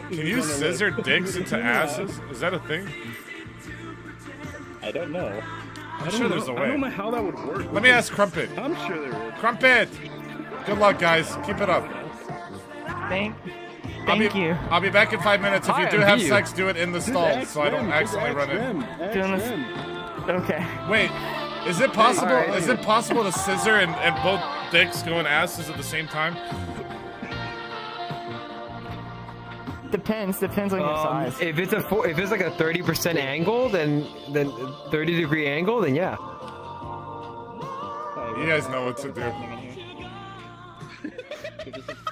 Can you scissor dicks into asses? Is that a thing? I don't know. I'm sure there's a way. I don't know how that would work. Let me ask Crumpet. I'm sure there is. Crumpet! Good luck, guys. Keep it up. Thank you. I'll be back in 5 minutes. If you do have sex, do it in the stall so I don't accidentally run in. Okay. Wait, is it possible? Is it possible to scissor and both dicks go in asses at the same time? Depends on your size. If it's like a 30% angle, then 30-degree angle, then yeah. You guys know what to do.